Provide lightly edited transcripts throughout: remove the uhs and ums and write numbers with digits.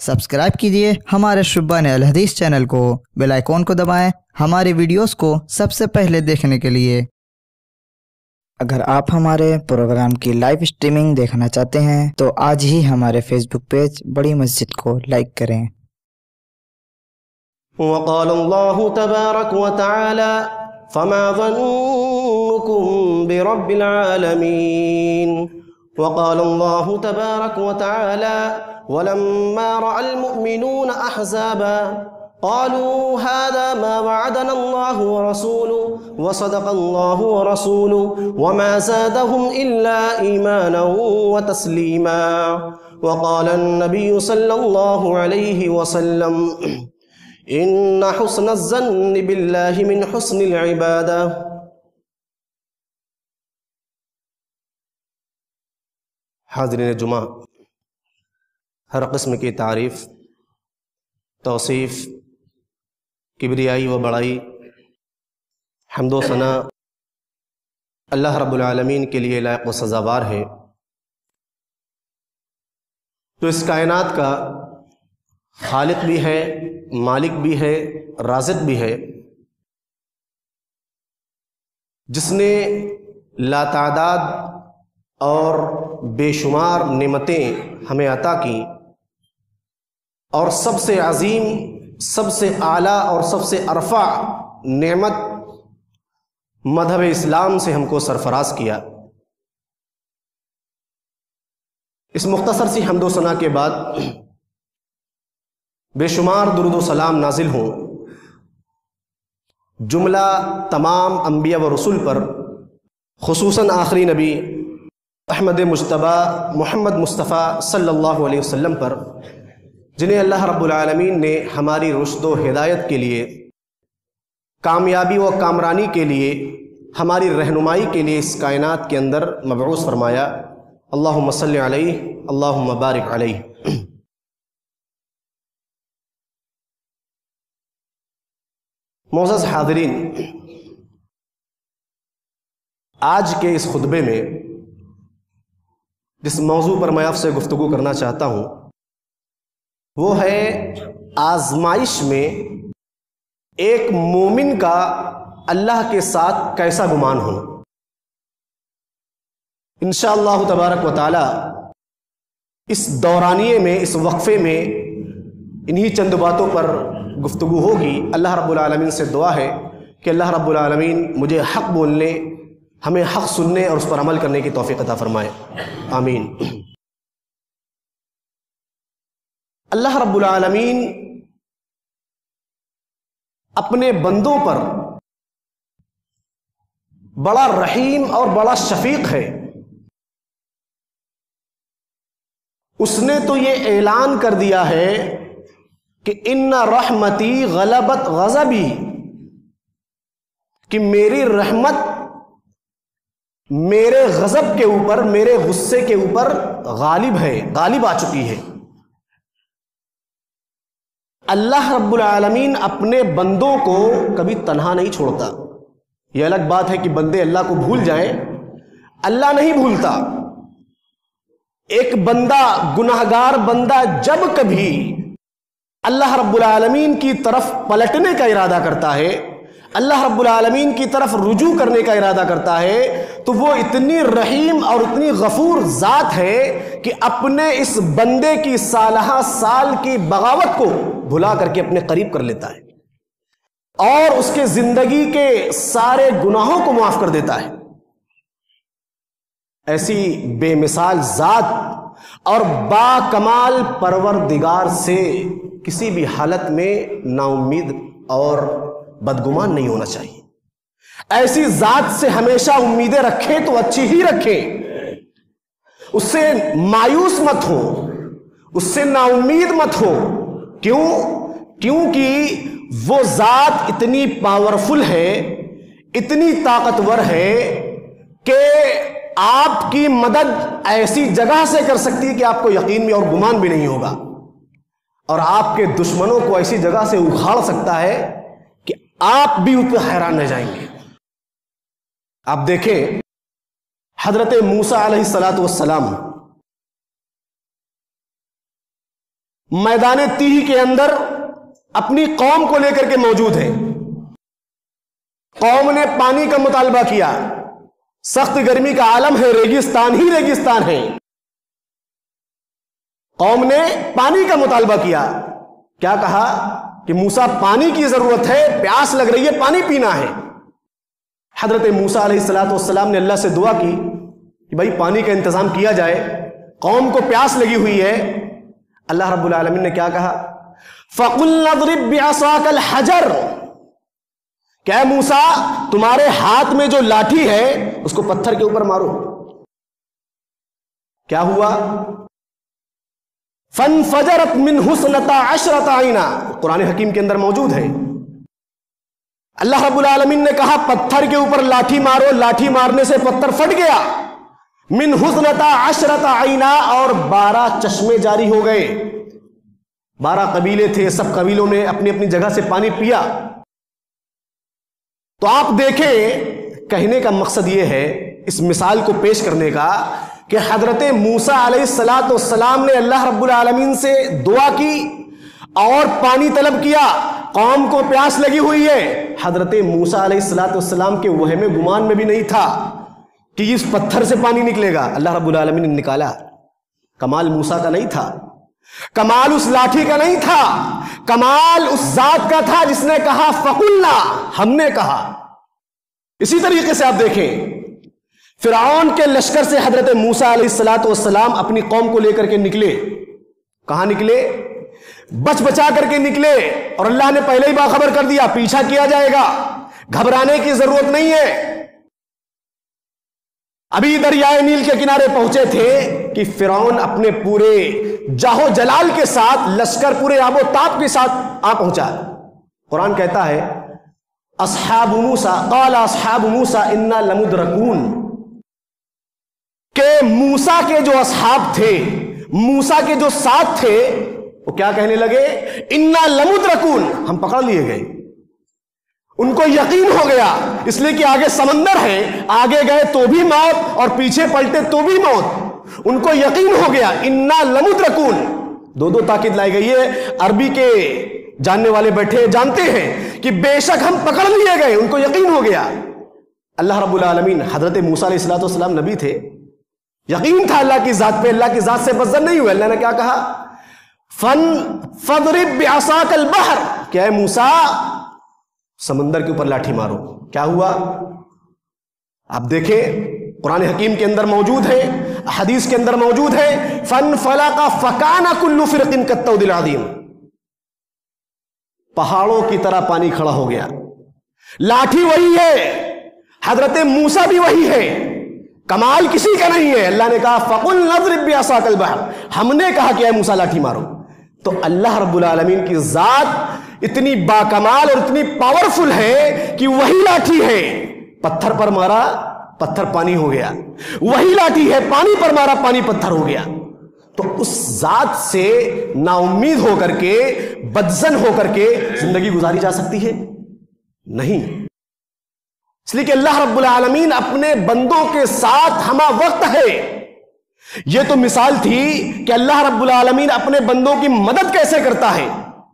Subscribe کیجئے ہمارے شبان الحدیث چینل کو، بیل آئیکن کو دبائیں ہمارے ویڈیوز کو سب سے پہلے دیکھنے کے لیے۔ اگر آپ ہمارے پروگرام کی لائیو اسٹریمنگ دیکھنا چاہتے ہیں تو آج ہی ہمارے فیس بک پیج بڑی مسجد کو لائک کریں۔ وقال الله تبارك وتعالى فما ظنكم برب العالمين وقال الله تبارك وتعالى ولما رأى المؤمنون أحزابا قالوا هذا ما وعدنا الله ورسوله وصدق الله ورسوله وما زادهم إلا إيمانا وتسليما وقال النبي صلى الله عليه وسلم إن حسن الظن بالله من حسن العبادة۔ حاضرین جمعہ، ہر قسم کی تعریف، توصیف، کبریائی و بڑائی، حمد و ثنا اللہ رب العالمین کے لیے لائق و سزاوار ہے، تو اس کائنات کا خالق بھی ہے، مالک بھی ہے، رازق بھی ہے، جس نے لاتعداد اور بے شمار نعمتیں ہمیں عطا کی، اور سب سے عظیم، سب سے اعلیٰ اور سب سے ارفع نعمت مذہب اسلام سے ہم کو سرفراز کیا۔ اس مختصر سی حمد و ثنا کے بعد بے شمار درود و سلام نازل ہوں جملہ تمام انبیاء و رسول پر، خصوصاً آخری نبی احمد مجتبیٰ محمد مصطفیٰ صلی اللہ علیہ وسلم پر، جنہیں اللہ رب العالمین نے ہماری رشد و ہدایت کے لیے، کامیابی و کامرانی کے لیے، ہماری رہنمائی کے لیے اس کائنات کے اندر مبعوث فرمایا۔ اللہم صلی علیہ، اللہم بارک علیہ۔ معزز حاضرین، آج کے اس خطبے میں جس موضوع پر میں آپ سے گفتگو کرنا چاہتا ہوں وہ ہے آزمائش میں ایک مومن کا اللہ کے ساتھ کیسا گمان ہو۔ انشاءاللہ تبارک و تعالی اس دورانیے میں، اس وقفے میں انہی چند باتوں پر گفتگو ہوگی۔ اللہ رب العالمین سے دعا ہے کہ اللہ رب العالمین مجھے حق بولنے، ہمیں حق سننے اور اس پر عمل کرنے کی توفیق عطا فرمائے، آمین۔ اللہ رب العالمین اپنے بندوں پر بڑا رحیم اور بڑا شفیق ہے۔ اس نے تو یہ اعلان کر دیا ہے کہ ان رحمتی غلبت غضبی، کہ میری رحمت میرے غضب کے اوپر، میرے غصے کے اوپر غالب ہے، غالب آ چکی ہے۔ اللہ رب العالمین اپنے بندوں کو کبھی تنہا نہیں چھوڑتا۔ یہ الگ بات ہے کہ بندے اللہ کو بھول جائیں، اللہ نہیں بھولتا۔ ایک بندہ، گناہگار بندہ، جب کبھی اللہ رب العالمین کی طرف پلٹنے کا ارادہ کرتا ہے، اللہ رب العالمین کی طرف رجوع کرنے کا ارادہ کرتا ہے، تو وہ اتنی رحیم اور اتنی غفور ذات ہے کہ اپنے اس بندے کی سالہ سال کی بغاوت کو بھلا کر کے اپنے قریب کر لیتا ہے اور اس کے زندگی کے سارے گناہوں کو معاف کر دیتا ہے۔ ایسی بے مثال ذات اور با کمال پروردگار سے کسی بھی حالت میں نا امید اور بدگمان نہیں ہونا چاہیے۔ ایسی ذات سے ہمیشہ امیدیں رکھیں تو اچھی ہی رکھیں، اس سے مایوس مت ہو، اس سے نا امید مت ہو۔ کیونکہ وہ ذات اتنی پاورفل ہے، اتنی طاقتور ہے کہ آپ کی مدد ایسی جگہ سے کر سکتی ہے کہ آپ کو یقین بھی اور گمان بھی نہیں ہوگا، اور آپ کے دشمنوں کو ایسی جگہ سے اکھاڑ سکتا ہے کہ آپ بھی ان پہ حیران رہ جائیں گے۔ آپ دیکھیں حضرت موسیٰ علیہ السلام میدان تیہ کے اندر اپنی قوم کو لے کر کے موجود ہیں. قوم نے پانی کا مطالبہ کیا. سخت گرمی کا عالم ہے, ریگستان ہی ریگستان ہے. قوم نے پانی کا مطالبہ کیا. کیا کہا کہ موسیٰ پانی کی ضرورت ہے, پیاس لگ رہی ہے, پانی پینا ہے. حضرت موسیٰ علیہ السلام نے اللہ سے دعا کی کہ بھائی پانی کا انتظام کیا جائے, قوم کو پیاس لگی ہوئی ہے. اللہ رب العالمین نے کیا کہا؟ فَقُلْنَا اضْرِبْ بِعَصَاكَ الْحَجَرَ, کہ موسیٰ تمہارے ہاتھ میں جو لاٹھی ہے اس کو پتھر کے اوپر مارو. کیا ہوا؟ فَانْفَجَرَتْ مِنْهُ اثْنَتَا عَشْرَةَ عَيْنًا, قرآن حکیم کے اندر موجود ہے. اللہ رب العالمین نے کہا پتھر کے اوپر لاٹھی مارو, لاٹھی مارنے سے پتھر پھٹ گیا. مِنْهُ اثْنَتَا عَشْرَةَ عَيْنًا, اور 12 چشمے جاری ہو گئے. 12 قبیلے تھے, سب قبیلوں نے اپنی اپنی جگہ سے پانی پیا. تو آپ دیکھیں, کہنے کا مقصد یہ ہے اس مثال کو پیش کرنے کا کہ حضرت موسیٰ علیہ السلام نے اللہ رب العالمین سے دعا کی اور پانی طلب کیا. قوم کو پیاس لگی ہوئی ہے. حضرت موسیٰ علیہ السلام کے وہم گمان میں بھی نہیں تھا کہ اس پتھر سے پانی نکلے گا. اللہ رب العالمین نے نکالا. کمال موسیٰ کا نہیں تھا, کمال اس لاٹھی کا نہیں تھا, کمال اس ذات کا تھا جس نے کہا فقلنا, ہم نے کہا. اسی طریقے سے آپ دیکھیں فرعون کے لشکر سے حضرت موسیٰ علیہ السلام اپنی قوم کو لے کر کے نکلے. کہاں نکلے؟ بچ بچا کر کے نکلے, اور اللہ نے پہلے ہی باخبر کر دیا پیچھا کیا جائے گا, گھبرانے کی ضرورت نہیں ہے. ابھی دریائے نیل کے کنارے پہنچے تھے کہ فرعون اپنے پورے جاہو جلال کے ساتھ, لشکر پورے آب و تاب کے ساتھ آ پہنچا. قرآن کہتا ہے اصحاب موسیٰ قال اصحاب موسیٰ انا لمدرکون, کہ موسیٰ کے جو اصحاب تھے, موسیٰ کے جو ساتھ تھے, وہ کیا کہنے لگے؟ انا لمدرکون, ہم پکڑ لیے گئے. ان کو یقین ہو گیا, اس لیے کہ آگے سمندر ہے, آگے گئے تو بھی موت اور پیچھے پلٹے تو بھی موت. ان کو یقین ہو گیا انا لمدرکون. دو تاکید لائی گئی ہے. عربی کے جاننے والے بیٹھے جانتے ہیں کہ بے شک ہم پکڑ لیے گئے, ان کو یقین ہو گیا. اللہ رب العالمین, حضرت موسیٰ علیہ السلام نبی تھے, یقین تھا اللہ کی ذات پہ, اللہ کی ذات سے بزر نہیں ہوئے. اللہ نے کیا کہا؟ فَضْرِبْ بِعَصَاكَ الْبَحْرَ, کہ اے موسیٰ سمندر کے اوپر لاٹھی مارو. کیا ہوا؟ آپ دیکھیں قرآن حکیم کے اندر موجود ہے, حدیث کے اندر موجود ہے. فَانْفَلَقَ فَكَانَ كُلُّ فِرْقٍ كَالطَّوْدِ الْعَظِيمِ, پہاڑوں کی طرح پانی کھڑا ہو گیا. لاٹھی وہی ہے, حضرت موسیٰ بھی وہی ہے, کمال کسی کا نہیں ہے. اللہ نے کہا فَقُلْنَا اضْرِبْ بِعَصَاكَ الْبَحْرَ, ہم نے کہا کہ اے موسیٰ لاٹھی مارو. تو اللہ رب العالمین کی ذات اتنی باکمال اور اتنی پاورفل ہے کہ وہی لاٹھی ہے, پتھر پر مارا پتھر پانی ہو گیا, وہی لاٹھی ہے پانی پر مارا پانی پتھر ہو گیا. تو اس ذات سے نا امید ہو کر کے, بدظن ہو کر کے زندگی گزاری جا سکتی ہے؟ نہیں. اس لیے کہ اللہ رب العالمین اپنے بندوں کے ساتھ ہمہ وقت ہے. یہ تو مثال تھی کہ اللہ رب العالمین اپنے بندوں کی مدد کیسے کرتا ہے.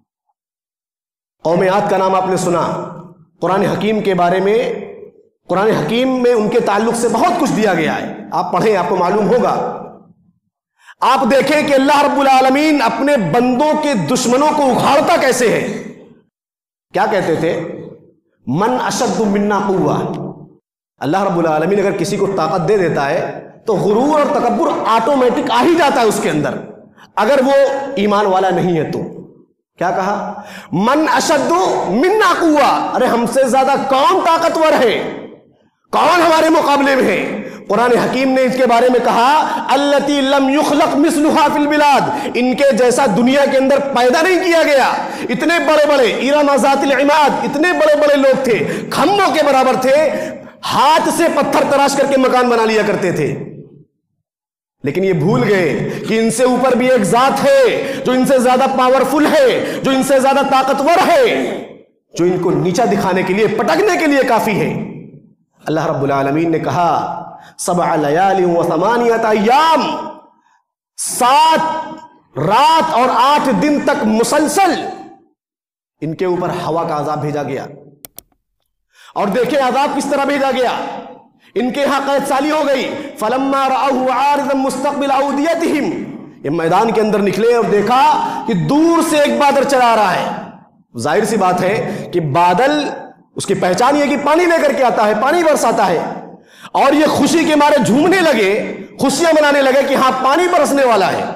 قوم عاد کا نام آپ نے سنا. قرآن حکیم کے بارے میں, قرآن حکیم میں ان کے تعلق سے بہت کچھ دیا گیا ہے, آپ پڑھیں آپ کو معلوم ہوگا. آپ دیکھیں کہ اللہ رب العالمین اپنے بندوں کے دشمنوں کو اکھاڑتا کیسے ہے. کیا کہتے تھے؟ من اشد منا قوہ. اللہ رب العالمین اگر کسی کو طاقت دے دیتا ہے تو غرور اور تکبر آٹومیٹک آ ہی جاتا ہے اس کے اندر, اگر وہ ایمان والا نہیں ہے تو. کیا کہا؟ من اشد منا قوہ, ارے ہم سے زیادہ کون طاقتور ہے, کون ہمارے مقابلے میں ہے. قرآن حکیم نے اس کے بارے میں کہا التی لم یخلق مثلها فی البلاد, ان کے جیسا دنیا کے اندر پیدا نہیں کیا گیا. اتنے بڑے بڑے ارم ذات العماد, اتنے بڑے بڑے لوگ تھے, کھمبوں کے برابر تھے, ہاتھ سے پتھر تراش کر کے مکان بنا لیا کرتے تھے. لیکن یہ بھول گئے کہ ان سے اوپر بھی ایک ذات ہے جو ان سے زیادہ پاورفل ہے, جو ان سے زیادہ طاقتور ہے, جو ان کو نیچا دکھانے کے لیے, پٹکنے کے لیے کافی ہے. اللہ رب العالمین نے کہا 7 لیال و 8 ایام, 7 رات اور 8 دن تک مسلسل ان کے اوپر ہوا کا عذاب بھیجا گیا. اور دیکھیں عذاب کس طرح بھیجا گیا. ان کے یہاں قید سالی ہو گئی. فلما رأوه عارضا مستقبل اوديتهم، یہ میدان کے اندر نکلے اور دیکھا کہ دور سے ایک بادل چلا آ رہا ہے. ظاہر سی بات ہے کہ بادل اس کی پہچان یہ کہ پانی لے کر کے آتا ہے، پانی برساتا ہے. اور یہ خوشی کے مارے جھومنے لگے، خوشیاں منانے لگے کہ ہاں پانی برسنے والا ہے.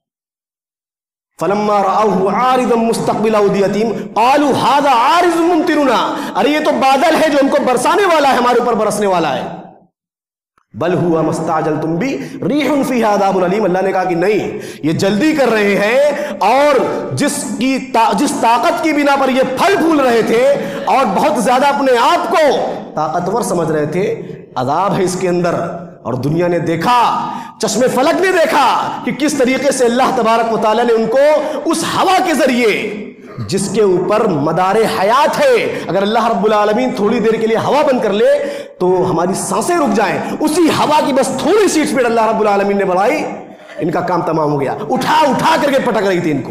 فلما رأوه عارضا مستقبل اوديتهم قالوا هذا عارض ممطرنا، ارے یہ تو بادل ہے جو ہم کو برسانے والا ہے، ہمارے اوپر برسنے والا ہے. بل هو ما استعجلتم به ريح فيها عذاب اليم، اللہ نے کہا کہ نہیں، یہ جلدی کر رہے ہیں اور جس طاقت کی بنا پر یہ پھل پھول رہے تھے اور بہت زیادہ اپنے آپ کو طاقتور سمجھ رہے تھے، عذاب ہے اس کے اندر. اور دنیا نے دیکھا، چشم فلک نے دیکھا کہ کس طریقے سے اللہ تبارک و تعالیٰ نے ان کو اس ہوا کے ذریعے جس کے اوپر مدار حیات ہے، اگر اللہ رب العالمین تھوڑی دیر کے لیے ہوا بند کر لے تو ہماری سانسیں رک جائیں، اسی ہوا کی بس تھوڑی سی اسپیڈ اللہ رب العالمین نے بڑھائی، ان کا کام تمام ہو گیا. اٹھا کر کے پٹک رہی تھی ان کو.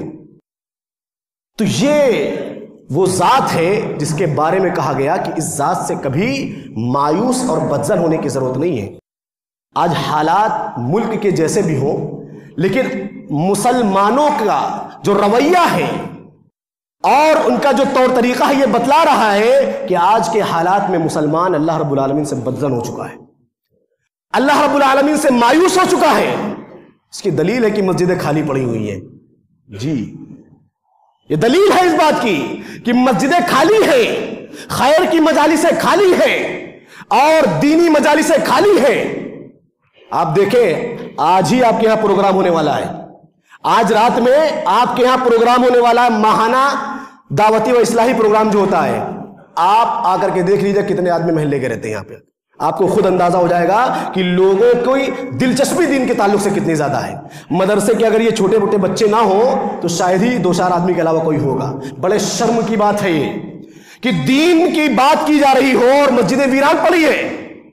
تو یہ وہ ذات ہے جس کے بارے میں کہا گیا کہ اس ذات سے کبھی مایوس اور بدظن ہونے کی ضرورت نہیں ہے. آج حالات ملک کے جیسے بھی ہوں، لیکن مسلمانوں کا جو رویہ ہے اور ان کا جو طور طریقہ ہے یہ بتلا رہا ہے کہ آج کے حالات میں مسلمان اللہ رب العالمین سے بدظن ہو چکا ہے، اللہ رب العالمین سے مایوس ہو چکا ہے. اس کی دلیل ہے کہ مسجدیں خالی پڑی ہوئی ہیں. جی، یہ دلیل ہے اس بات کی کہ مسجدیں خالی ہیں، خیر کی مجالسیں خالی ہیں اور دینی مجالسیں خالی ہیں. آپ دیکھیں آج ہی آپ کے یہاں پروگرام ہونے والا ہے، آج رات میں آپ کے یہاں پروگرام ہونے والا ہے، ماہانہ دعوتی و اصلاحی پروگرام جو ہوتا ہے. آپ آ کر کے دیکھ لیجئے کتنے آدمی محلے کے رہتے ہیں یہاں پہ. آپ کو خود اندازہ ہو جائے گا کہ لوگوں کی دلچسپی دین کے تعلق سے کتنی زیادہ ہے. مدرسے کے اگر یہ چھوٹے موٹے بچے نہ ہوں تو شاید ہی 2-4 آدمی کے علاوہ کوئی ہوگا. بڑے شرم کی بات ہے یہ کہ دین کی بات کی جا رہی ہو اور مسجدیں ویران پڑی ہے.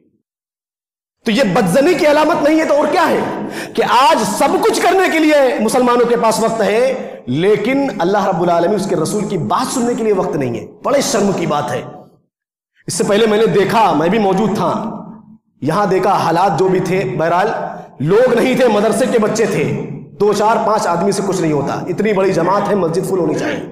تو یہ بدظنی کی علامت نہیں ہے تو اور کیا ہے کہ آج سب کچھ کرنے کے لیے مسلمانوں کے پاس وقت ہے، لیکن اللہ رب العالمین اس کے رسول کی بات سننے کے لیے وقت نہیں ہے. بڑے شرم کی بات ہے. اس سے پہلے میں نے دیکھا، میں بھی موجود تھا یہاں، دیکھا حالات جو بھی تھے، بہرحال لوگ نہیں تھے، مدرسے کے بچے تھے. 2-4-5 آدمی سے کچھ نہیں ہوتا، اتنی بڑی جماعت ہے، مسجد فل ہونی چاہیے.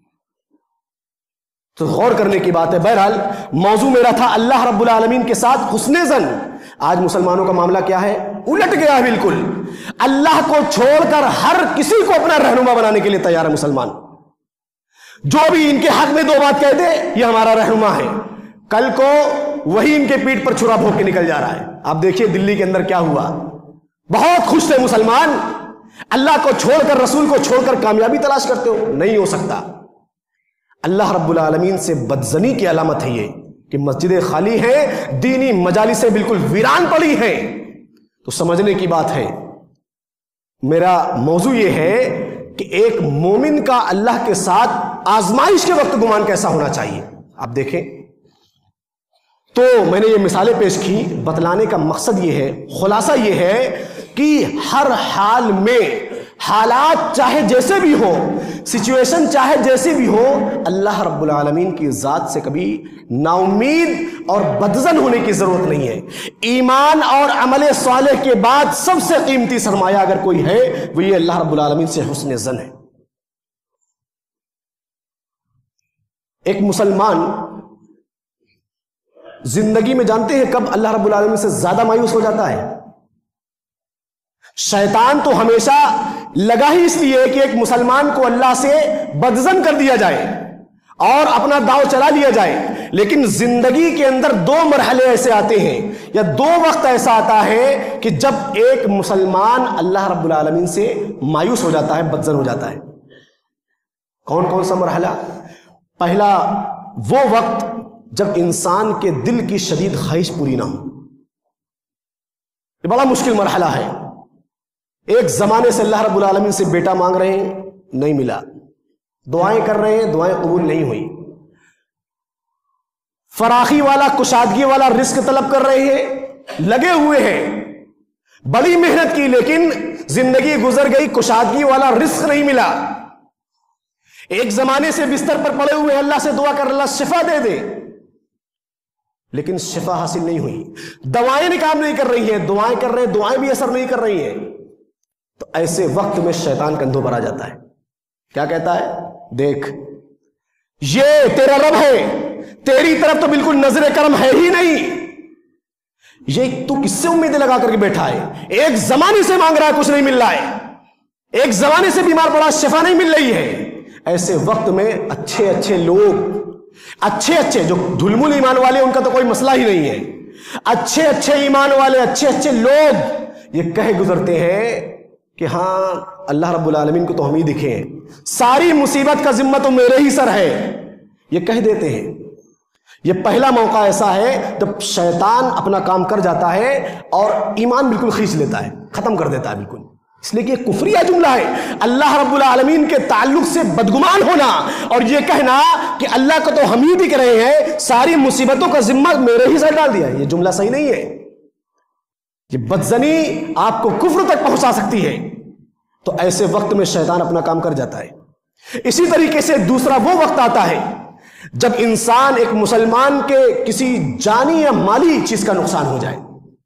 تو غور کرنے کی بات ہے. بہرحال موضوع میرا تھا اللہ رب العالمین کے ساتھ حسن ظن. آج مسلمانوں کا معاملہ کیا ہے؟ الٹ گیا ہے بالکل. اللہ کو چھوڑ کر ہر کسی کو اپنا رہنما بنانے کے لیے تیار ہے مسلمان. جو بھی ان کے حق میں 2 بات کہہ دے یہ ہمارا رہنما ہے، کل کو وہی ان کے پیٹ پر چھرا بھونک کے نکل جا رہا ہے. آپ دیکھیے دلی کے اندر کیا ہوا. بہت خوش تھے مسلمان، اللہ کو چھوڑ کر، رسول کو چھوڑ کر کامیابی تلاش کرتے ہو، نہیں ہو سکتا. اللہ رب العالمین سے بدظنی کی علامت ہے یہ کہ مسجدیں خالی ہیں، دینی مجالسیں بالکل ویران پڑی ہیں. تو سمجھنے کی بات ہے. میرا موضوع یہ ہے کہ ایک مومن کا اللہ کے ساتھ آزمائش کے وقت گمان کیسا ہونا چاہیے. آپ دیکھیں تو میں نے یہ مثالیں پیش کی، بتلانے کا مقصد یہ ہے، خلاصہ یہ ہے کہ ہر حال میں، حالات چاہے جیسے بھی ہو، سچویشن چاہے جیسی بھی ہو، اللہ رب العالمین کی ذات سے کبھی نا امید اور بدظن ہونے کی ضرورت نہیں ہے. ایمان اور عمل صالح کے بعد سب سے قیمتی سرمایہ اگر کوئی ہے وہ یہ اللہ رب العالمین سے حسن ظن ہے. ایک مسلمان زندگی میں جانتے ہیں کب اللہ رب العالمین سے زیادہ مایوس ہو جاتا ہے؟ شیطان تو ہمیشہ لگا ہی اس لیے کہ ایک مسلمان کو اللہ سے بدظن کر دیا جائے اور اپنا داؤ چلا لیا جائے. لیکن زندگی کے اندر 2 مرحلے ایسے آتے ہیں یا 2 وقت ایسا آتا ہے کہ جب ایک مسلمان اللہ رب العالمین سے مایوس ہو جاتا ہے، بدظن ہو جاتا ہے. کون کون سا مرحلہ؟ پہلا وہ وقت جب انسان کے دل کی شدید خواہش پوری نہ ہو. یہ بڑا مشکل مرحلہ ہے. ایک زمانے سے اللہ رب العالمین سے بیٹا مانگ رہے ہیں، نہیں ملا. دعائیں کر رہے ہیں، دعائیں قبول نہیں ہوئی. فراخی والا، کشادگی والا رزق طلب کر رہے ہیں، لگے ہوئے ہیں. بڑی محنت کی لیکن زندگی گزر گئی، کشادگی والا رزق نہیں ملا. ایک زمانے سے بستر پر پڑے ہوئے اللہ سے دعا کر اللہ شفا دے دے، لیکن شفا حاصل نہیں ہوئی. دوائیں بھی کام نہیں کر رہی ہیں، دعائیں کر رہے ہیں، دعائیں بھی اثر نہیں کر رہی ہیں. تو ایسے وقت میں شیطان کندھوں پر آ جاتا ہے. کیا کہتا ہے؟ دیکھ یہ تیرا رب ہے، تیری طرف تو بالکل نظر کرم ہے ہی نہیں. یہ تو کس سے امیدیں لگا کر کے بیٹھا ہے؟ ایک زمانے سے مانگ رہا ہے، کچھ نہیں مل رہا ہے. ایک زمانے سے بیمار پڑا، شفا نہیں مل رہی ہے. ایسے وقت میں اچھے لوگ، اچھے جو دھلمل ایمان والے، ان کا تو کوئی مسئلہ ہی نہیں ہے. اچھے ایمان والے، اچھے لوگ یہ کہہ گزرتے ہیں کہ ہاں اللہ رب العالمین کو تو ہم ہی دکھے ہیں، ساری مصیبت کا ذمہ تو میرے ہی سر ہے، یہ کہہ دیتے ہیں. یہ پہلا موقع ایسا ہے جب شیطان اپنا کام کر جاتا ہے اور ایمان بالکل کھینچ لیتا ہے، ختم کر دیتا ہے بالکل. اس لیے کہ یہ کفریہ جملہ ہے. اللہ رب العالمین کے تعلق سے بدگمان ہونا اور یہ کہنا کہ اللہ کو تو ہم ہی دکھ رہے ہیں، ساری مصیبتوں کا ذمہ میرے ہی سر ڈال دیا، یہ جملہ صحیح نہیں ہے. یہ بدزنی آپ کو کفر تک پہنچا سکتی ہے. تو ایسے وقت میں شیطان اپنا کام کر جاتا ہے. اسی طریقے سے دوسرا وہ وقت آتا ہے جب انسان، ایک مسلمان کے کسی جانی یا مالی چیز کا نقصان ہو جائے.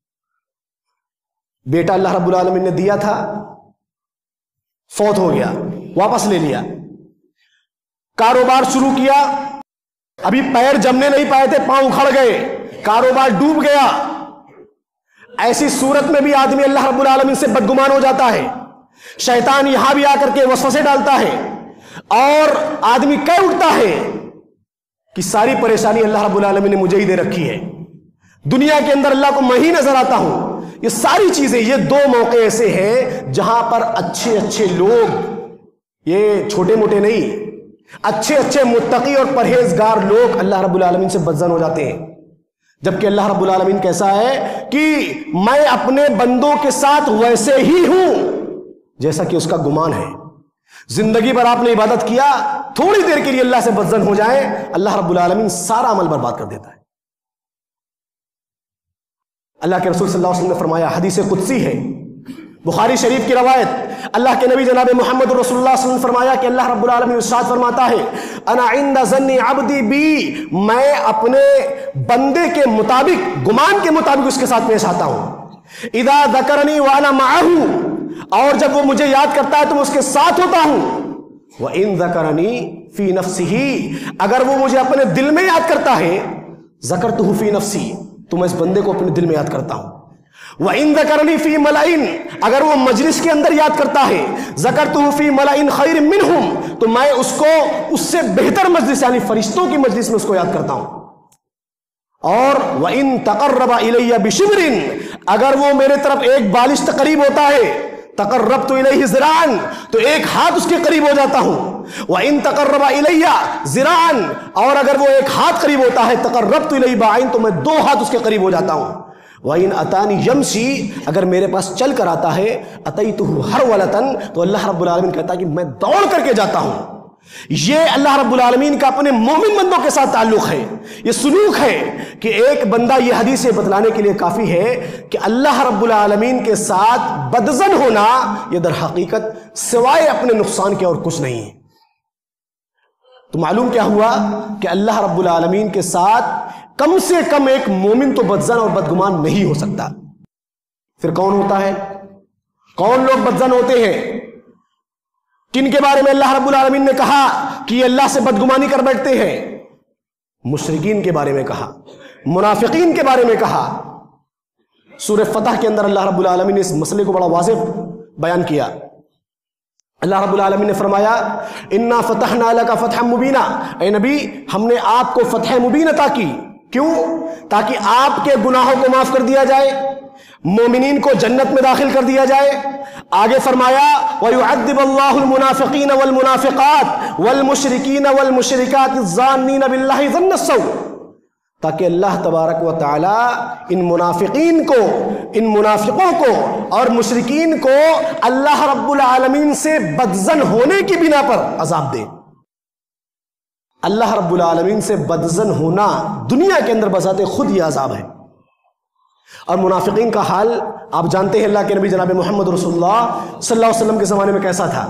بیٹا اللہ رب العالمین نے دیا تھا، فوت ہو گیا، واپس لے لیا. کاروبار شروع کیا، ابھی پیر جمنے نہیں پائے تھے، پاؤں اکھڑ گئے، کاروبار ڈوب گیا. ایسی صورت میں بھی آدمی اللہ رب العالمین سے بدگمان ہو جاتا ہے. شیطان یہاں بھی آ کر کے وسوسے ڈالتا ہے اور آدمی کہہ اٹھتا ہے کہ ساری پریشانی اللہ رب العالمین نے مجھے ہی دے رکھی ہے، دنیا کے اندر اللہ کو میں ہی نظر آتا ہوں. یہ ساری چیزیں، یہ دو موقع ایسے ہیں جہاں پر اچھے لوگ، یہ چھوٹے موٹے نہیں، اچھے متقی اور پرہیزگار لوگ اللہ رب العالمین سے بدزن ہو جاتے ہیں. جبکہ اللہ رب العالمین کیسا ہے کہ میں اپنے بندوں کے ساتھ ویسے ہی ہوں جیسا کہ اس کا گمان ہے. زندگی بھر آپ نے عبادت کیا، تھوڑی دیر کے لیے اللہ سے بدزن ہو جائیں، اللہ رب العالمین سارا عمل برباد کر دیتا ہے. اللہ کے رسول صلی اللہ علیہ وسلم نے فرمایا، حدیث قدسی ہے، بخاری شریف کی روایت، اللہ کے نبی جناب محمد رسول اللہ صلی اللہ علیہ وسلم نے فرمایا کہ اللہ رب العالمین ارشاد فرماتا ہے، انا عند ظن عبدی بی، میں اپنے بندے کے مطابق، گمان کے مطابق اس کے ساتھ پیش آتا ہوں. اذا ذکرنی وانا معہ، اور جب وہ مجھے یاد کرتا ہے تو میں اس کے ساتھ ہوتا ہوں. وَإِن ذَكَرَنِي فِي نَفْسِهِ، اگر وہ مجھے اپنے دل میں یاد کرتا ہے، ذَكَرْتُهُ فِي نَفْسِي، تو میں اس بندے کو اپنے دل میں یاد کرتا ہوں. وَإِن ذَكَرَنِي فِي مَلَئٍ، اگر وہ مجلس کے اندر یاد کرتا ہے، ذَكَرْتُهُ فِي مَلَئٍ خَيْرٍ مِّنْهُمْ، تو میں اس کو اس سے بہتر مجلس، یعنی فرشتوں کی مجلس میں اس کو یاد کرتا ہوں. اور وَإِن تَقَرَّبَ إِلَيَّ بِشِبْرٍ، اگر وہ میرے طرف ایک بالش قریب ہوتا ہے، تقربت الیہ ذراعا، تو ایک ہاتھ اس کے قریب ہو جاتا ہوں. وَإِن تقرب الیہ ذراعا، اور اگر وہ ایک ہاتھ قریب ہوتا ہے، تقربت الیہ باعین، تو میں 2 ہاتھ اس کے قریب ہو جاتا ہوں. وَإِن أَتَانِي يَمْشِي، اگر میرے پاس چل کر آتا ہے، أَتَيْتُهُ هَرْوَلَةً، تو اللہ رب العالمین کہتا ہے کہ میں دوڑ کر کے جاتا ہوں. یہ اللہ رب العالمین کا اپنے مومن بندوں کے ساتھ تعلق ہے، یہ سلوک ہے کہ ایک بندہ، یہ حدیث بتلانے کے لیے کافی ہے کہ اللہ رب العالمین کے ساتھ بدزن ہونا یہ در حقیقت سوائے اپنے نقصان کے اور کچھ نہیں ہے. تو معلوم کیا ہوا کہ اللہ رب العالمین کے ساتھ کم سے کم ایک مومن تو بدزن اور بدگمان نہیں ہو سکتا. پھر کون ہوتا ہے؟ کون لوگ بدزن ہوتے ہیں؟ کن کے بارے میں اللہ رب العالمین نے کہا کہ یہ اللہ سے بدگمانی کر بیٹھتے ہیں؟ مشرکین کے بارے میں کہا، منافقین کے بارے میں کہا. سورہ فتح کے اندر اللہ رب العالمین نے اس مسئلے کو بڑا واضح بیان کیا. اللہ رب العالمین نے فرمایا، انا فتحنا لک فتحا مبینا، اے نبی ہم نے آپ کو فتح مبین عطا کی. کیوں؟ تاکہ آپ کے گناہوں کو معاف کر دیا جائے، مومنین کو جنت میں داخل کر دیا جائے. آگے فرمایا، وَيُعَذِّبَ اللَّهُ الْمُنَافِقِينَ وَالْمُنَافِقَاتِ وَالْمُشْرِكِينَ وَالْمُشْرِكَاتِ الظَّانِّينَ بِاللَّهِ ظَنَّ السَّوْءِ، تاکہ اللہ تبارک و تعالی ان منافقین کو، ان منافقوں کو اور مشرکین کو اللہ رب العالمین سے بدزن ہونے کی بنا پر عذاب دے. اللہ رب العالمین سے بدزن ہونا دنیا کے اندر بذات خود یہ عذاب ہے. اور منافقین کا حال آپ جانتے ہیں اللہ کے نبی جناب محمد رسول اللہ صلی اللہ علیہ وسلم کے زمانے میں کیسا تھا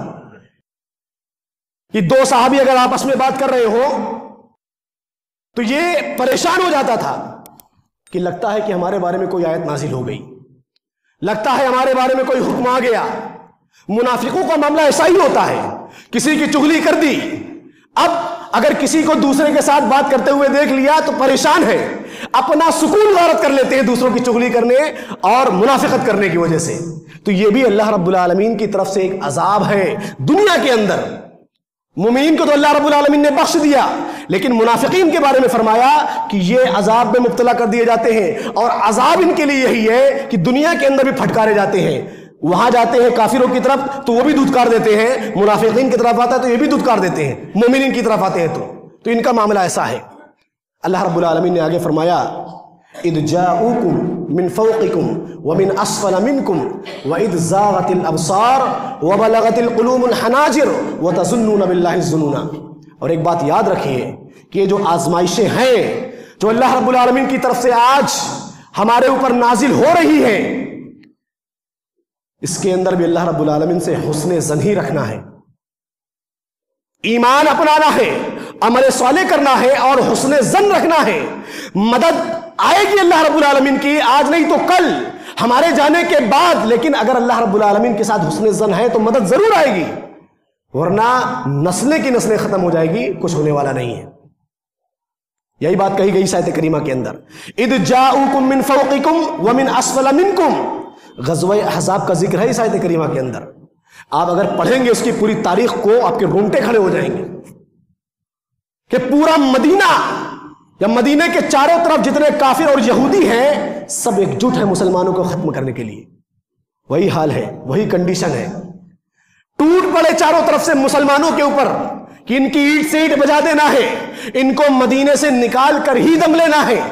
کہ دو صحابی اگر آپس میں بات کر رہے ہو تو یہ پریشان ہو جاتا تھا کہ لگتا ہے کہ ہمارے بارے میں کوئی آیت نازل ہو گئی، لگتا ہے ہمارے بارے میں کوئی حکم آ گیا۔ منافقوں کا معاملہ ایسا ہی ہوتا ہے، کسی کی چغلی کر دی، اب اگر کسی کو دوسرے کے ساتھ بات کرتے ہوئے دیکھ لیا تو پریشان ہے، اپنا سکون غارت کر لیتے ہیں دوسروں کی چغلی کرنے اور منافقت کرنے کی وجہ سے۔ تو یہ بھی اللہ رب العالمین کی طرف سے ایک عذاب ہے دنیا کے اندر۔ مومنین کو تو اللہ رب العالمین نے بخش دیا، لیکن منافقین کے بارے میں فرمایا کہ یہ عذاب میں مبتلا کر دیے جاتے ہیں، اور عذاب ان کے لیے یہی ہے کہ دنیا کے اندر بھی پھٹکارے جاتے ہیں۔ وہاں جاتے ہیں کافروں کی طرف تو وہ بھی دھتکار دیتے ہیں، منافقین کی طرف آتا ہے تو یہ بھی دھتکار دیتے ہیں، مومنین کی طرف آتے ہیں تو ان کا معاملہ ایسا ہے۔ اللہ رب العالمین نے آگے فرمایا اذ جاءوکم من فوقکم ومن اسفل منکم واذ زاغت الابصار وبلغت القلوب الحناجر وتظنون باللہ الظنون۔ اور ایک بات یاد رکھیے کہ یہ جو آزمائشیں ہیں جو اللہ رب العالمین کی طرف سے آج ہمارے اوپر نازل ہو رہی ہیں، اس کے اندر بھی اللہ رب العالمین سے حسن ظن ہی رکھنا ہے، ایمان اپنانا ہے، عمل صالح کرنا ہے اور حسن ظن رکھنا ہے۔ مدد آئے گی اللہ رب العالمین کی، آج نہیں تو کل، ہمارے جانے کے بعد، لیکن اگر اللہ رب العالمین کے ساتھ حسن ظن ہے تو مدد ضرور آئے گی، ورنہ نسلیں کی نسلیں ختم ہو جائے گی، کچھ ہونے والا نہیں ہے۔ یہی بات کہی گئی اس آیت کریمہ کے اندر، اذ جاءوکم من فوقکم ومن اسفل منکم۔ غزوہ احزاب کا ذکر ہے اس آیت کریمہ کے اندر۔ آپ اگر پڑھیں گے اس کی پوری تاریخ کو آپ کے رونگٹے کھڑے ہو جائیں گے کہ پورا مدینہ یا مدینہ کے چاروں طرف جتنے کافر اور یہودی ہیں سب ایک جٹ ہے مسلمانوں کو ختم کرنے کے لیے۔ وہی حال ہے، وہی کنڈیشن ہے، ٹوٹ پڑے چاروں طرف سے مسلمانوں کے اوپر کہ ان کی اینٹ سے اینٹ بجا دینا ہے، ان کو مدینے سے نکال کر ہی دم لینا ہے۔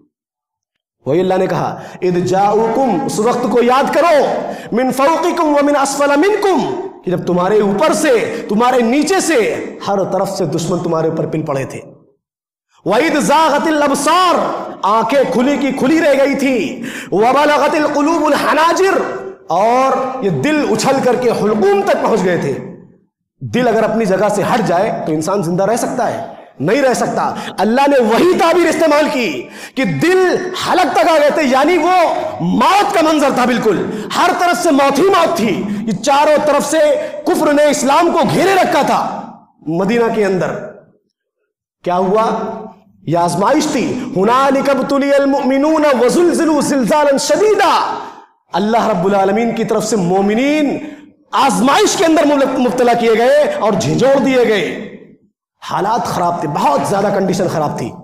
وہی اللہ نے کہا اذ جاءوکم، اس وقت کو یاد کرو، من فوقکم ومن اسفل منکم، کہ جب تمہارے اوپر سے تمہارے نیچے سے ہر طرف سے دشمن تمہارے اوپر پل پڑے تھے۔ وَإِذْ زَاغَتِ الْأَبْصَارُ، آنکھیں کھلی کی کھلی رہ گئی تھی، وَبَلَغَتِ الْقُلُوبُ الْحَنَاجِرُ، اور یہ دل اچھل کر کے حلقوم تک پہنچ گئے تھے۔ دل اگر اپنی جگہ سے ہٹ جائے تو انسان زندہ رہ سکتا ہے؟ نہیں رہ سکتا۔ اللہ نے وہی تعبیر استعمال کی کہ دل حلق تک آ گئے تھے، یعنی وہ موت کا منظر تھا، بالکل ہر طرف سے موت ہی موت تھی۔ یہ چاروں طرف سے کفر نے اسلام کو گھیرے رکھا تھا۔ مدینہ کے اندر کیا ہوا؟ یہ آزمائش تھی، ہنالک ابتلی المؤمنون وزلزلوا زلزالا شدیدا۔ اللہ رب العالمین کی طرف سے مومنین آزمائش کے اندر مبتلا کیے گئے اور جھنجھوڑ دیے گئے۔ حالات خراب تھے، بہت زیادہ کنڈیشن خراب تھی۔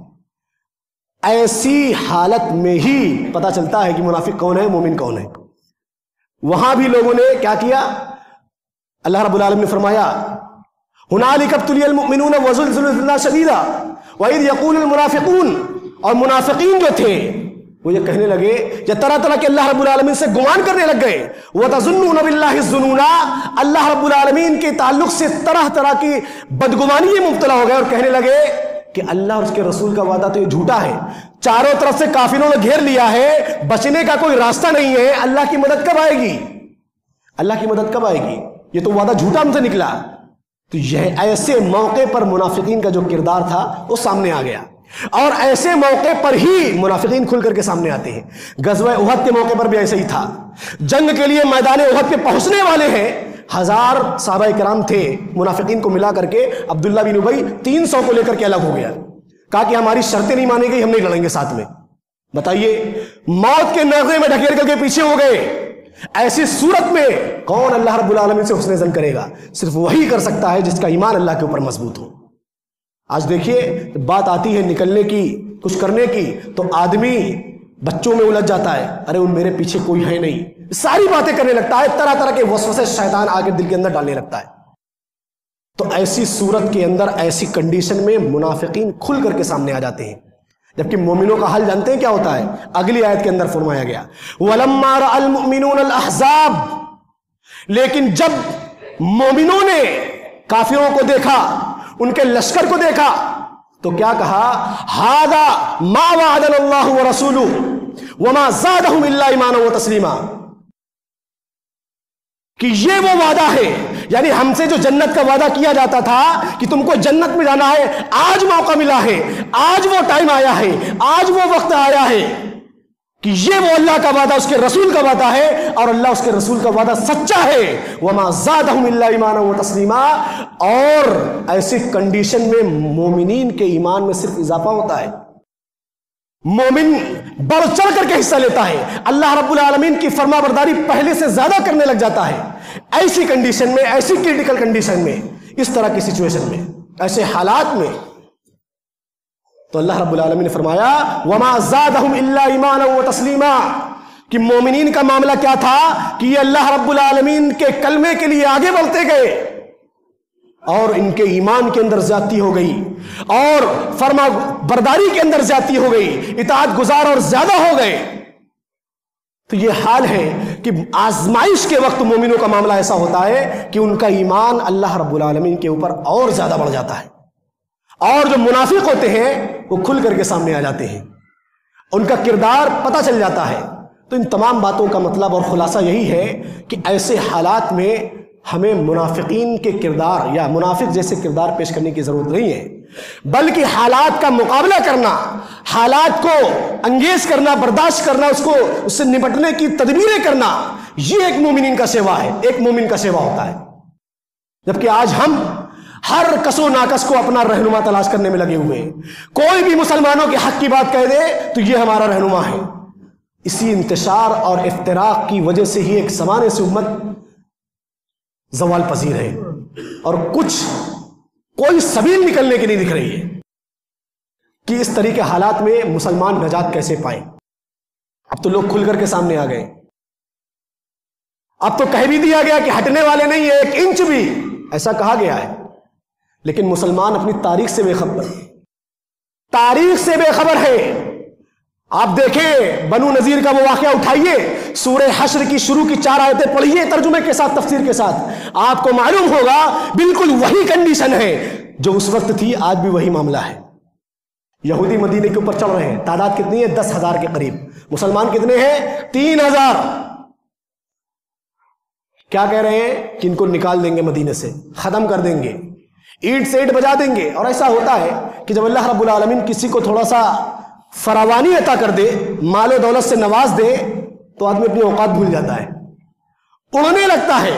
ایسی حالت میں ہی پتہ چلتا ہے کہ منافق کون ہے، مومن کون ہے۔ وہاں بھی لوگوں نے کیا کیا؟ اللہ رب العالمین نے فرمایا ہنالک ابتلی المؤمنون وزلزلوا زلزالا شدیدا وَإِذْ يَقُولُ الْمُنَافِقُونَ، اور منافقین جو تھے وہ یہ کہنے لگے، یا طرح طرح کے اللہ رب العالمین سے گمان کرنے لگ گئے، وَتَظُنُّونَ بِاللَّهِ الظُّنُونَ، اللہ رب العالمین کے تعلق سے طرح طرح کی بدگمانی میں مبتلا ہو گئے اور کہنے لگے کہ اللہ اور اس کے رسول کا وعدہ تو یہ جھوٹا ہے، چاروں طرف سے کافروں نے گھیر لیا ہے، بچنے کا کوئی راستہ نہیں ہے، اللہ کی مدد کب آئے گی؟ اللہ کی مدد کب آئے گی؟ یہ تو وعدہ جھوٹا ہم سے نکلا۔ تو یہ ایسے موقع پر منافقین کا جو کردار تھا وہ سامنے آ گیا، اور ایسے موقع پر ہی منافقین کھل کر کے سامنے آتے ہیں۔ غزوہ احد کے موقع پر بھی ایسے ہی تھا، جنگ کے لیے میدان احد پہ پہنچنے والے ہیں، 1000 صحابہ کرام تھے، منافقین کو ملا کر کے عبداللہ بن ابی 300 کو لے کر کے الگ ہو گیا، کہا کہ ہماری شرطیں نہیں مانی گئی، ہم نہیں لڑیں گے ساتھ میں۔ بتائیے، موت کے نیزے میں ڈھکیل کر کے پیچھے ہو گئے۔ ایسی صورت میں کون اللہ رب العالمین سے حسن ظن کرے گا؟ صرف وہی کر سکتا ہے جس کا ایمان اللہ کے اوپر مضبوط ہو۔ آج دیکھیے، بات آتی ہے نکلنے کی، کچھ کرنے کی، تو آدمی بچوں میں الجھ جاتا ہے، ارے ان میرے پیچھے کوئی ہے نہیں، ساری باتیں کرنے لگتا ہے، طرح طرح کے وسوسے شیطان آگے دل کے اندر ڈالنے لگتا ہے۔ تو ایسی صورت کے اندر، ایسی کنڈیشن میں منافقین کھل کر کے سامنے آ جاتے ہیں، جبکہ مومنوں کا حال جانتے ہیں کیا ہوتا ہے؟ اگلی آیت کے اندر فرمایا گیا وَلَمَّا رَأَى الْمُؤْمِنُونَ الْأَحْزَابَ، لیکن جب مومنوں نے کافروں کو دیکھا، ان کے لشکر کو دیکھا، تو کیا کہا؟ هَذَا مَا وَعَدَنَا اللَّهُ وَرَسُولُهُ، वमा ज़ादहुम इल्ला ईमाना व तस्लीमा, कि ये वो वादा है, यानी हमसे जो जन्नत का वादा किया जाता था कि तुमको जन्नत में जाना है, आज मौका मिला है, आज वो टाइम आया है, आज वो वक्त आया है कि ये वो अल्लाह का वादा, उसके रसूल का वादा है, और अल्लाह उसके रसूल का वादा सच्चा है। वमा ज़ादहुम इल्ला ईमाना व तस्लीमा, और ऐसी कंडीशन में मोमिनीन के ईमान में सिर्फ इजाफा होता है, मोमिन बढ़ चढ़ करके हिस्सा लेता है, अल्लाह रब्बुल आलमीन की फरमाबरदारी पहले से ज्यादा करने लग जाता है। ऐसी कंडीशन में, ऐसी क्रिटिकल कंडीशन में, इस तरह की सिचुएशन में, ऐसे हालात में, तो अल्लाह रब्बुल आलमीन ने फरमाया वमा ज़ादहुम इल्ला ईमाना व तस्लीमा, कि मोमिनीन का मामला क्या था कि ये अल्लाह रब्बुल आलमीन के कलमे के लिए आगे बढ़ते गए और इनके ईमान के अंदर ज्यादती हो गई और फरमा बरदारी के अंदर ज्यादती हो गई, इताअत गुजार और ज्यादा हो गए। तो ये हाल है कि आजमाइश के वक्त मोमिनों का मामला ऐसा होता है कि उनका ईमान अल्लाह रब्बुल आलमीन के ऊपर और ज्यादा बढ़ जाता है, और जो मुनाफिक होते हैं वो खुल करके सामने आ जाते हैं, उनका किरदार पता चल जाता है। तो इन तमाम बातों का मतलब और खुलासा यही है कि ऐसे हालात में हमें मुनाफिकीन के किरदार या मुनाफिक जैसे किरदार पेश करने की जरूरत नहीं है, बल्कि हालात का मुकाबला करना, हालात को अंगेज करना, बर्दाश्त करना, उससे निपटने की तदबीरें करना, ये एक मोमिनीन का सेवा है, एक मोमिन का सेवा होता है। जबकि आज हम हर कसो नाकस को अपना रहनुमा तलाश करने में लगे हुए हैं। कोई भी मुसलमानों के हक की बात कह दे तो ये हमारा रहनुमा है। इसी इंतशार और इफ्तिराक की वजह से ही एक ज़माने से उम्मत ज़वाल पजीर है और कोई सबील निकलने की नहीं दिख रही है कि इस तरह के हालात में मुसलमान नजात कैसे पाए। अब तो लोग खुल करके सामने आ गए, अब तो कह भी दिया गया कि हटने वाले नहीं है, 1 इंच भी, ऐसा कहा गया है। लेकिन मुसलमान अपनी तारीख से बेखबर है। आप देखें बनु नजीर का वो वाक़या उठाइए, सूरह हश्र की शुरू की 4 आयतें पढ़िए तर्जुमे के साथ, तफसीर के साथ, आपको मालूम होगा बिल्कुल वही कंडीशन है जो उस वक्त थी, आज भी वही मामला है। यहूदी मदीने के ऊपर चढ़ रहे हैं, तादाद कितनी है? 10,000 के करीब। मुसलमान कितने हैं? 3,000। क्या कह रहे हैं कि इनको निकाल देंगे मदीने से, खत्म कर देंगे, ईंट से ईंट बजा देंगे। और ऐसा होता है कि जब अल्लाह रब्बुल आलमीन किसी को थोड़ा सा फरावानी अता कर दे, मालो दौलत से नवाज दे, तो आदमी अपनी औकात भूल जाता है, उड़ने लगता है,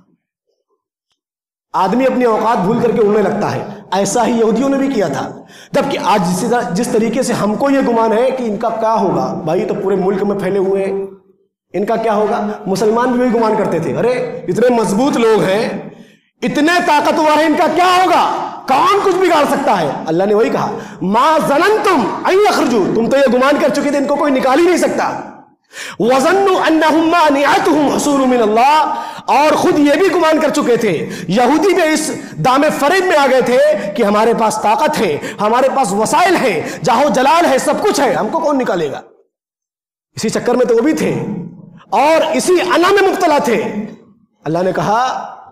आदमी अपनी औकात भूल करके उड़ने लगता है। ऐसा ही यहूदियों ने भी किया था। जबकि आज जिस तरीके से हमको यह गुमान है कि इनका क्या होगा, भाई तो पूरे मुल्क में फैले हुए हैं, इनका क्या होगा, मुसलमान भी वही गुमान करते थे, अरे इतने मजबूत लोग हैं, इतने ताकतवर हैं, इनका क्या होगा, कौन कुछ बिगाड़ सकता है। अल्लाह ने वही कहा मा ज़ननतुम अन यख़रुजू, तुम तो ये गुमान कर चुके थे इनको कोई निकाल ही नहीं सकता। वज़न्नु अन्नहुम मानिअतहुम हुसूलुम मिन अल्लाह, और खुद ये भी गुमान कर चुके थे, यहूदी भी इस दामे फरेब में आ गए थे कि हमारे पास ताकत है, हमारे पास वसाइल है, जाहो जलाल है, सब कुछ है, हमको कौन निकालेगा। इसी चक्कर में तो वो भी थे और इसी अना में मुब्तला थे। अल्लाह ने कहा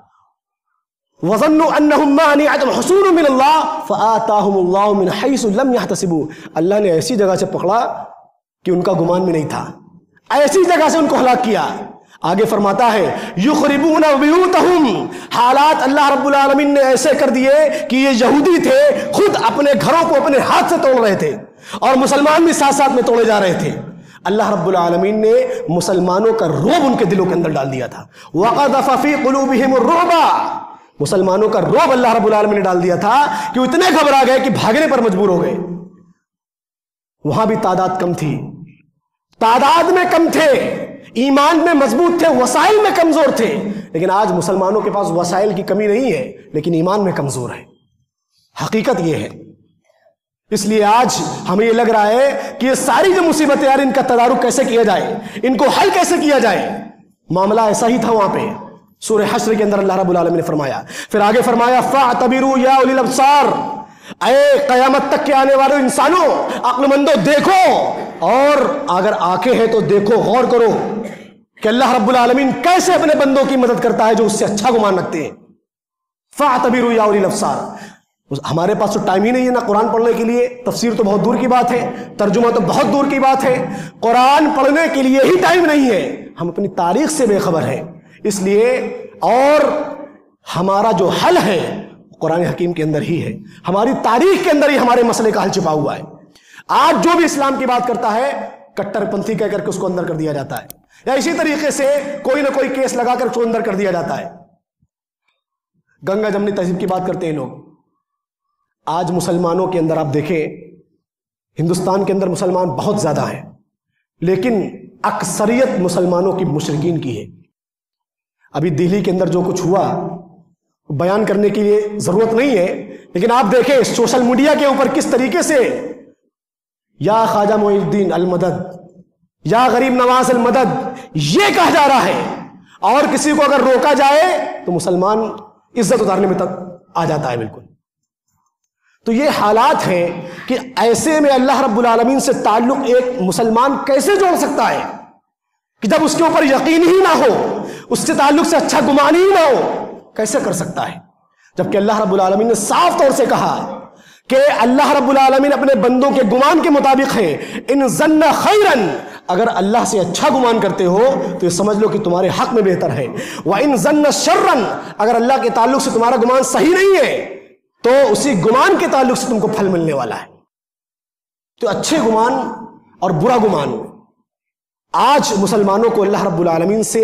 वज़न्नु अन्नहुम मानिअतहुम हुसूलुम मिन अल्लाह फ़आताहुमुल्लाहु मिन हैसु लम यहतसिबू, अल्लाह ने ऐसी जगह से पकड़ा कि उनका गुमान में नहीं था, ऐसी जगह से उनको हलाक किया। आगे फरमाता है युखरिबूना बुयूतहुम, हालात अल्लाह रब्बुल आलमीन ने ऐसे कर दिए कि ये यहूदी थे खुद अपने घरों को अपने हाथ से तोड़ रहे थे और मुसलमान भी साथ साथ में तोड़े जा रहे थे। अल्लाह रब्बुल आलमीन ने मुसलमानों का रोब उनके दिलों के अंदर डाल दिया था। वक़ज़फ़ फ़ी क़ुलूबिहिमुर रुअबा, मुसलमानों का रोब अल्लाह रब्बुल आलमीन ने डाल दिया था कि वो इतने घबरा गए कि भागने पर मजबूर हो गए। वहां भी तादाद कम थी, तादाद में कम थे, ईमान में मजबूत थे, वसाइल में कमजोर थे। लेकिन आज मुसलमानों के पास वसाइल की कमी नहीं है, लेकिन ईमान में कमजोर है। हकीकत यह है। इसलिए आज हमें यह लग रहा है कि ये सारी जो मुसीबतें यार, इनका तदारुक कैसे किया जाए, इनको हल कैसे किया जाए। मामला ऐसा ही था वहां पे सूरह हश्र के अंदर अल्लाह रब्बुल आलमीन ने फरमाया। फिर आगे फरमाया फ़अतबिरू या उलिल अब्सार, ऐ क़यामत तक के आने वाले इंसानों, अक्लमंदो देखो, और अगर आंखें हैं तो देखो, गौर करो कि अल्लाह रब्बुल आलमीन कैसे अपने बंदों की मदद करता है जो उससे अच्छा गुमान रखते हैं। फ़अतबिरू या उलिल अब्सार, ہمارے پاس تو ٹائم ہی نہیں ہے نا قرآن پڑھنے کے لیے، تفسیر تو بہت دور کی بات ہے، ترجمہ تو بہت دور کی بات ہے، قرآن پڑھنے کے لیے ہی ٹائم نہیں ہے، ہم اپنی تاریخ سے بے خبر ہیں۔ اس لیے اور ہمارا جو حل ہے قرآن حکیم کے اندر ہی ہے، ہماری تاریخ کے اندر ہی ہمارے مسئلے کا حل چھپا ہوا ہے۔ آج جو بھی اسلام کی بات کرتا ہے کٹر پنتھی کہہ کر کے اس کو اندر کر دیا جاتا ہے، یا اسی طریقے سے کوئی نہ کوئی کیس لگا کر اس کو اندر کر دیا جاتا ہے۔ گنگا جمنی تہذیب کی بات کرتے ہیں لوگ۔ آج مسلمانوں کے اندر آپ دیکھیں، ہندوستان کے اندر مسلمان بہت زیادہ ہیں، لیکن اکثریت مسلمانوں کی مشرکین کی ہے۔ ابھی دہلی کے اندر جو کچھ ہوا بیان کرنے کے لیے ضرورت نہیں ہے، لیکن آپ دیکھیں سوشل میڈیا کے اوپر کس طریقے سے یا خواجہ معین الدین المدد، یا غریب نواز المدد یہ کہا جا رہا ہے، اور کسی کو اگر روکا جائے تو مسلمان عزت اتارنے میں تک آ جاتا ہے بالکل۔ تو یہ حالات ہیں کہ ایسے میں اللہ رب العالمین سے تعلق ایک مسلمان کیسے جوڑ سکتا ہے کہ جب اس کے اوپر یقین ہی نہ ہو، اس سے تعلق سے اچھا گمان ہی نہ ہو، کیسے کر سکتا ہے؟ جبکہ اللہ رب العالمین نے صاف طور سے کہا کہ اللہ رب العالمین اپنے بندوں کے گمان کے مطابق ہے، ان ظن خیرن، اگر اللہ سے اچھا گمان کرتے ہو تو یہ سمجھ لو کہ تمہارے حق میں بہتر ہے، وَإِن ظن شرن، اگر اللہ کے تعلق سے تمہارا گمان صحیح نہیں ہے تو اسی گمان کے تعلق سے تم کو پھل ملنے والا ہے۔ تو اچھے گمان اور برا گمان، آج مسلمانوں کو اللہ رب العالمین سے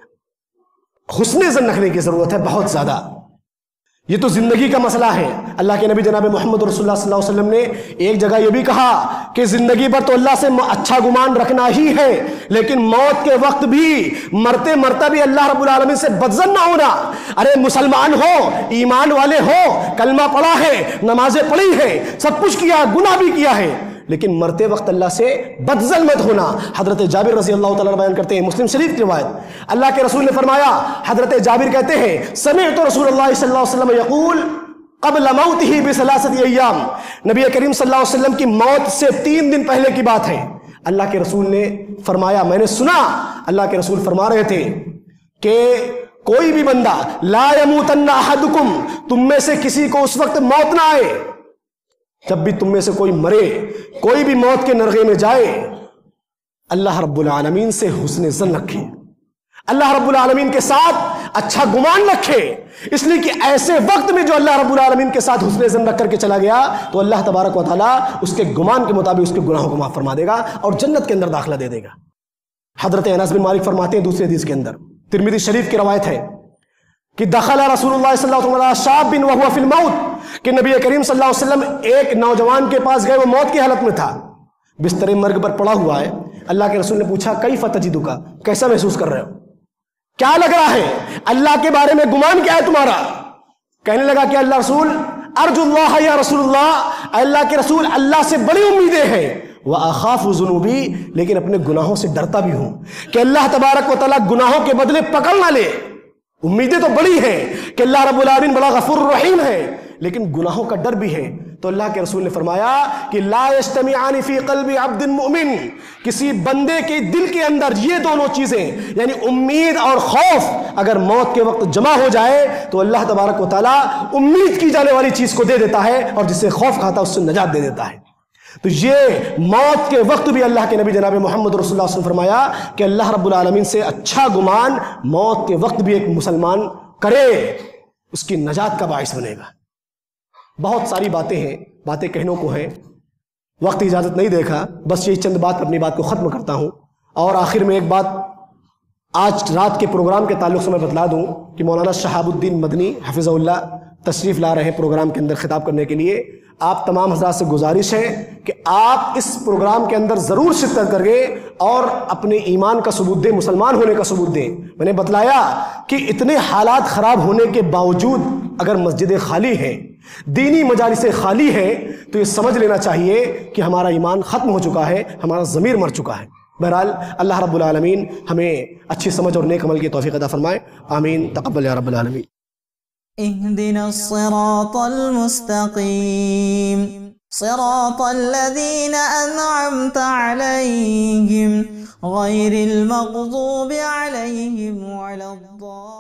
حسن ظن رکھنے کی ضرورت ہے بہت زیادہ۔ یہ تو زندگی کا مسئلہ ہے۔ اللہ کے نبی جناب محمد رسول اللہ صلی اللہ علیہ وسلم نے ایک جگہ یہ بھی کہا کہ زندگی پر تو اللہ سے اچھا گمان رکھنا ہی ہے، لیکن موت کے وقت بھی مرتے مرتا بھی اللہ رب العالمین سے بدظن نہ ہونا۔ ارے مسلمان ہو، ایمان والے ہو، کلمہ پڑھا ہے، نمازیں پڑھی ہیں، سب کچھ کیا، گناہ بھی کیا ہے، لیکن مرتے وقت اللہ سے بدظن مت ہونا۔ حضرت جابر رضی اللہ تعالیٰ بیان کرتے ہیں، مسلم شریف کی روایت، اللہ کے رسول نے فرمایا، حضرت جابر کہتے ہیں سمعت رسول اللہ صلی اللہ علیہ وسلم یقول قبل موتہ بثلاثۃ ایام، نبی کریم صلی اللہ علیہ وسلم کی موت سے 3 دن پہلے کی بات ہے، اللہ کے رسول نے فرمایا، میں نے سنا اللہ کے رسول فرما رہے تھے کہ کوئی بھی بندہ لا یموتن احدکم، تم میں سے کسی کو اس وقت موت نہ آئے، جب بھی تم میں سے کوئی مرے، کوئی بھی موت کے نرغے میں جائے، اللہ رب العالمین سے حسن ظن رکھے، اللہ رب العالمین کے ساتھ اچھا گمان رکھے، اس لیے کہ ایسے وقت میں جو اللہ رب العالمین کے ساتھ حسن ظن رکھ کر کے چلا گیا تو اللہ تبارک و تعالیٰ اس کے گمان کے مطابق اس کے گناہوں کو معاف فرما دے گا اور جنت کے اندر داخلہ دے دے گا۔ حضرت انس بن مالک فرماتے ہیں دوسرے حدیث کے اندر، ترمذی شریف کی روایت ہے کہ دخل رسول اللہ صلی اللہ علیہ وسلم شاب وهو فی الموت، کہ نبی کریم صلی اللہ علیہ وسلم ایک نوجوان کے پاس گئے، وہ موت کی حالت میں تھا، بستر مرگ پر پڑا ہوا ہے۔ اللہ کے رسول نے پوچھا کیف تجدک، کیسا محسوس کر رہے ہو، کیا لگ رہا ہے، اللہ کے بارے میں گمان کیا ہے تمہارا؟ کہنے لگا کہ اللہ رسول ارجو اللہ یا رسول اللہ، اللہ کے رسول اللہ سے بڑی امیدیں ہیں، وَأَخَافُ ذُنُوبِي، لیکن اپنے گناہوں سے ڈرتا بھی ہوں کہ اللہ تبارک و تعالیٰ گناہوں کے بدلے پکڑ نہ لے۔ امیدیں تو بڑی ہیں کہ اللہ رب العالمین بڑا غفور رحیم ہے، لیکن گناہوں کا ڈر بھی ہے۔ تو اللہ کے رسول نے فرمایا کہ لا یجتمعان فی قلب عبد مؤمن، کسی بندے کے دل کے اندر یہ دونوں چیزیں یعنی امید اور خوف اگر موت کے وقت جمع ہو جائے تو اللہ تبارک و تعالیٰ امید کی جانے والی چیز کو دے دیتا ہے اور جس سے خوف کھاتا اس سے نجات دے دیتا ہے۔ تو یہ موت کے وقت بھی اللہ کے نبی جناب محمد رسول اللہ صلی اللہ علیہ وسلم نے فرمایا کہ اللہ رب العالمین سے اچھا گمان موت کے وقت بھی ایک مسلمان کرے، اس کی نجات کا باعث بنے گا۔ بہت ساری باتیں ہیں، باتیں کہنوں کو ہیں، وقت اجازت نہیں دیکھا، بس یہی چند بات اپنی بات کو ختم کرتا ہوں۔ اور آخر میں ایک بات آج رات کے پروگرام کے تعلق سے میں بتلا دوں کہ مولانا شہاب الدین مدنی حفظہ اللہ تشریف لا رہے ہیں پروگرام کے اندر خطاب کرنے کے لیے۔ آپ تمام حضرات سے گزارش ہے کہ آپ اس پروگرام کے اندر ضرور شرکت کریں اور اپنے ایمان کا ثبوت دیں، مسلمان ہونے کا ثبوت دیں۔ میں نے بتلایا کہ اتنے حالات خراب ہونے کے باوجود اگر مسجدیں خالی ہیں، دینی مجالسیں خالی ہیں، تو یہ سمجھ لینا چاہیے کہ ہمارا ایمان ختم ہو چکا ہے، ہمارا ضمیر مر چکا ہے۔ بہرحال اللہ رب العالمین ہمیں اچھی سمجھ اور نیک عمل کی توفیق عطا فرمائے، آمین، تقبل یا رب العالمین۔ اهدنا الصراط المستقيم صراط الذين أنعمت عليهم غير المغضوب عليهم ولا الضالين۔